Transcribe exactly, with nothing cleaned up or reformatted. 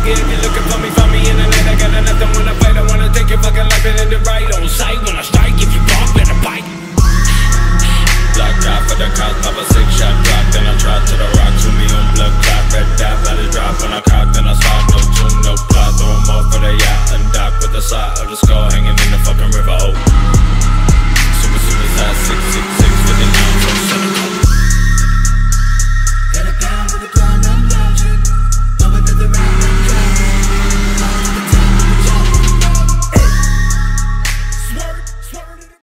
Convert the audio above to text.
If you're looking for me, find me in the night. I got nothing when I fight. I wanna take your fucking life and end it right on sight. When